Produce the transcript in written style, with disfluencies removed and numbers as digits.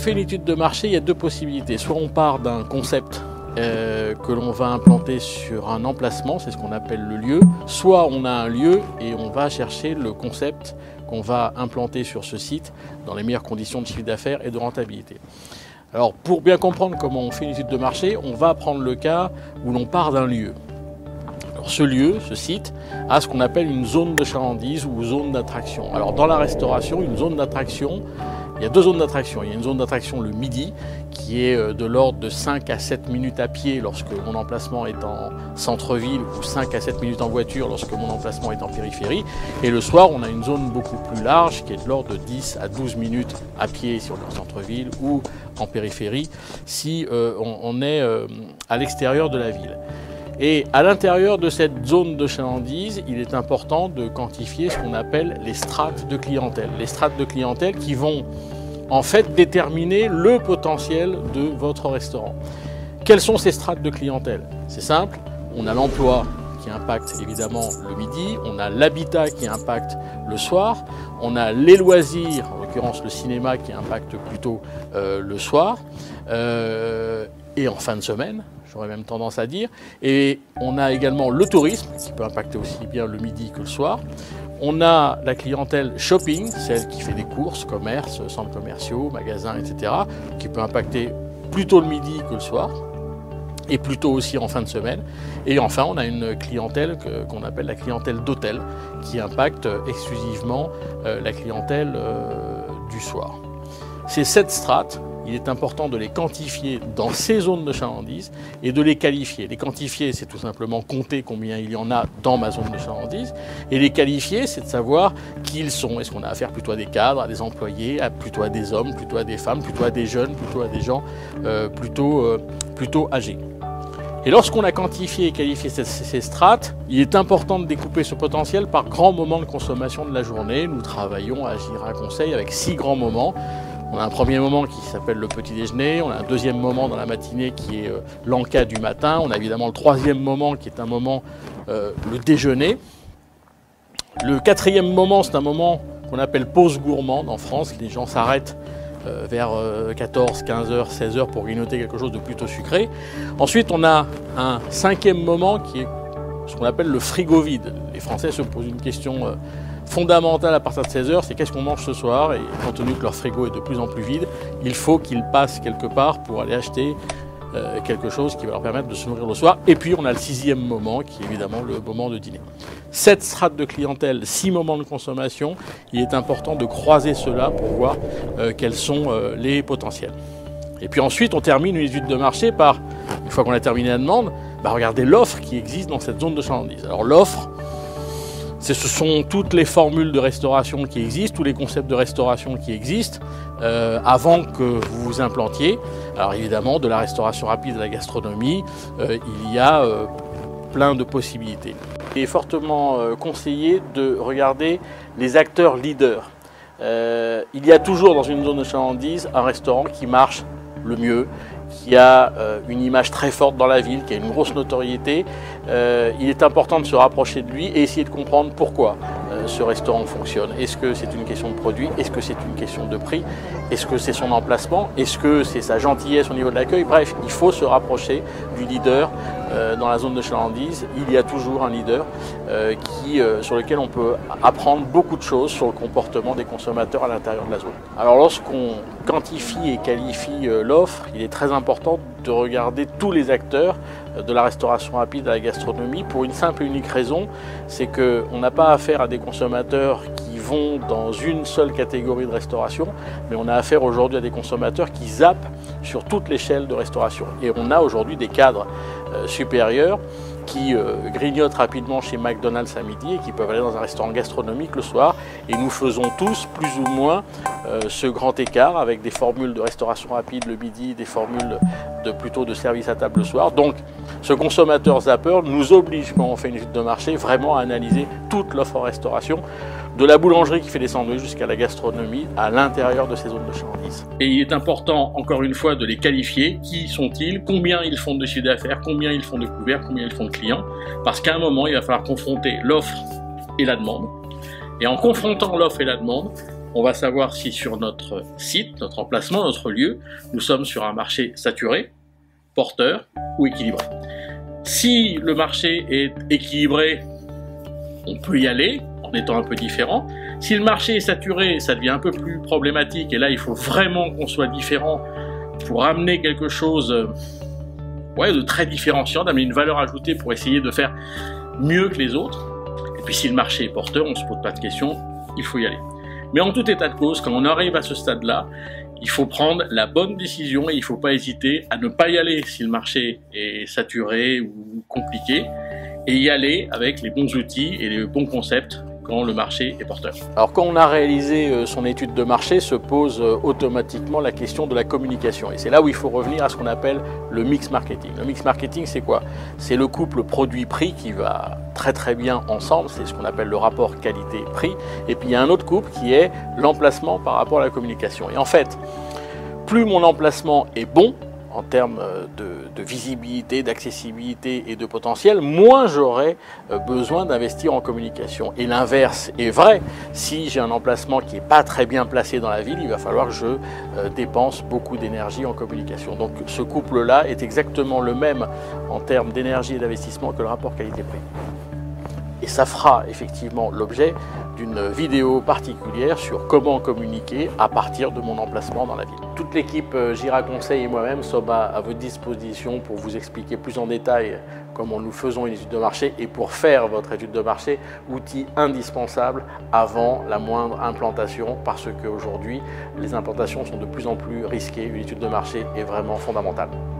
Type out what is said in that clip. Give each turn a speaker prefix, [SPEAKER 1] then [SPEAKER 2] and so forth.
[SPEAKER 1] fait une étude de marché, il y a deux possibilités. Soit on part d'un concept que l'on va implanter sur un emplacement, c'est ce qu'on appelle le lieu, soit on a un lieu et on va chercher le concept qu'on va implanter sur ce site dans les meilleures conditions de chiffre d'affaires et de rentabilité. Alors pour bien comprendre comment on fait une étude de marché, on va prendre le cas où l'on part d'un lieu. Alors ce lieu, ce site, a ce qu'on appelle une zone de chalandise ou zone d'attraction. Alors dans la restauration, une zone d'attraction, il y a deux zones d'attraction. Il y a une zone d'attraction le midi qui est de l'ordre de 5 à 7 minutes à pied lorsque mon emplacement est en centre-ville ou 5 à 7 minutes en voiture lorsque mon emplacement est en périphérie. Et le soir, on a une zone beaucoup plus large qui est de l'ordre de 10 à 12 minutes à pied sur le centre-ville ou en périphérie si on est à l'extérieur de la ville. Et à l'intérieur de cette zone de chalandise, il est important de quantifier ce qu'on appelle les strates de clientèle. Les strates de clientèle qui vont en fait déterminer le potentiel de votre restaurant. Quelles sont ces strates de clientèle? C'est simple, on a l'emploi qui impacte évidemment le midi, on a l'habitat qui impacte le soir, on a les loisirs, en l'occurrence le cinéma qui impacte plutôt le soir, et en fin de semaine, j'aurais même tendance à dire. Et on a également le tourisme, qui peut impacter aussi bien le midi que le soir. On a la clientèle shopping, celle qui fait des courses, commerces, centres commerciaux, magasins, etc., qui peut impacter plutôt le midi que le soir, et plutôt aussi en fin de semaine. Et enfin, on a une clientèle qu'on appelle la clientèle d'hôtel, qui impacte exclusivement la clientèle du soir. Ces 7 strates, il est important de les quantifier dans ces zones de chalandise et de les qualifier. Les quantifier, c'est tout simplement compter combien il y en a dans ma zone de chalandise. Et les qualifier, c'est de savoir qui ils sont. Est-ce qu'on a affaire plutôt à des cadres, à des employés, plutôt à des hommes, plutôt à des femmes, plutôt à des jeunes, plutôt à des gens plutôt âgés. Et lorsqu'on a quantifié et qualifié ces strates, il est important de découper ce potentiel par grands moments de consommation de la journée. Nous travaillons à Gira Conseil avec 6 grands moments. On a un premier moment qui s'appelle le petit déjeuner, on a un deuxième moment dans la matinée qui est l'encas du matin, on a évidemment le troisième moment qui est un moment, le déjeuner. Le quatrième moment, c'est un moment qu'on appelle pause gourmande en France, les gens s'arrêtent vers 14, 15 heures, 16 heures pour grignoter quelque chose de plutôt sucré. Ensuite, on a un cinquième moment qui est ce qu'on appelle le frigo vide. Les Français se posent une question fondamentale à partir de 16 heures, c'est qu'est-ce qu'on mange ce soir, et compte tenu que leur frigo est de plus en plus vide, il faut qu'ils passent quelque part pour aller acheter quelque chose qui va leur permettre de se nourrir le soir. Et puis on a le 6e moment qui est évidemment le moment de dîner. 7 strates de clientèle, 6 moments de consommation, il est important de croiser cela pour voir quels sont les potentiels. Et puis ensuite on termine une étude de marché par, une fois qu'on a terminé la demande, regarder l'offre qui existe dans cette zone de chalandise. Alors l'offre, ce sont toutes les formules de restauration qui existent, tous les concepts de restauration qui existent avant que vous vous implantiez. Alors évidemment, de la restauration rapide à la gastronomie, il y a plein de possibilités. Il est fortement conseillé de regarder les acteurs leaders. Il y a toujours dans une zone de chalandise un restaurant qui marche le mieux, qui a une image très forte dans la ville, qui a une grosse notoriété. Il est important de se rapprocher de lui et essayer de comprendre pourquoi ce restaurant fonctionne. Est-ce que c'est une question de produit? Est-ce que c'est une question de prix? Est-ce que c'est son emplacement? Est-ce que c'est sa gentillesse au niveau de l'accueil? Bref, il faut se rapprocher du leader dans la zone de chalandise. Il y a toujours un leader sur lequel on peut apprendre beaucoup de choses sur le comportement des consommateurs à l'intérieur de la zone. Alors lorsqu'on quantifie et qualifie l'offre, il est très important de regarder tous les acteurs de la restauration rapide à la gastronomie pour une simple et unique raison, c'est qu'on n'a pas affaire à des consommateurs qui vont dans une seule catégorie de restauration, mais on a affaire aujourd'hui à des consommateurs qui zappent sur toute l'échelle de restauration. Et on a aujourd'hui des cadres supérieurs qui grignotent rapidement chez McDonald's à midi et qui peuvent aller dans un restaurant gastronomique le soir. Et nous faisons tous plus ou moins ce grand écart avec des formules de restauration rapide le midi, des formules plutôt de service à table le soir. Donc ce consommateur zapper nous oblige, quand on fait une étude de marché, vraiment à analyser toute l'offre en restauration, de la boulangerie qui fait des sandwichs jusqu'à la gastronomie à l'intérieur de ces zones de chalandise. Et il est important, encore une fois, de les qualifier. Qui sont-ils? Combien ils font de chiffre d'affaires? Combien ils font de couverts? Combien ils font de clients? Parce qu'à un moment, il va falloir confronter l'offre et la demande. Et en confrontant l'offre et la demande, on va savoir si sur notre site, notre emplacement, notre lieu, nous sommes sur un marché saturé, porteur ou équilibré. Si le marché est équilibré, on peut y aller en étant un peu différent. Si le marché est saturé, ça devient un peu plus problématique et là il faut vraiment qu'on soit différent pour amener quelque chose de très différenciant, d'amener une valeur ajoutée pour essayer de faire mieux que les autres. Et puis si le marché est porteur, on ne se pose pas de questions, il faut y aller. Mais en tout état de cause, quand on arrive à ce stade-là, il faut prendre la bonne décision et il ne faut pas hésiter à ne pas y aller si le marché est saturé ou compliqué, et y aller avec les bons outils et les bons concepts quand le marché est porteur. Alors quand on a réalisé son étude de marché, se pose automatiquement la question de la communication. Et c'est là où il faut revenir à ce qu'on appelle le mix marketing. Le mix marketing, c'est quoi? C'est le couple produit-prix qui va très bien ensemble, c'est ce qu'on appelle le rapport qualité-prix. Et puis il y a un autre couple qui est l'emplacement par rapport à la communication. Et en fait, plus mon emplacement est bon, en termes de visibilité, d'accessibilité et de potentiel, moins j'aurai besoin d'investir en communication. Et l'inverse est vrai. Si j'ai un emplacement qui n'est pas très bien placé dans la ville, il va falloir que je dépense beaucoup d'énergie en communication. Donc ce couple-là est exactement le même en termes d'énergie et d'investissement que le rapport qualité-prix. Et ça fera effectivement l'objet d'une vidéo particulière sur comment communiquer à partir de mon emplacement dans la ville. Toute l'équipe Gira Conseil et moi-même sommes à votre disposition pour vous expliquer plus en détail comment nous faisons une étude de marché et pour faire votre étude de marché, outil indispensable avant la moindre implantation parce qu'aujourd'hui, les implantations sont de plus en plus risquées. Une étude de marché est vraiment fondamentale.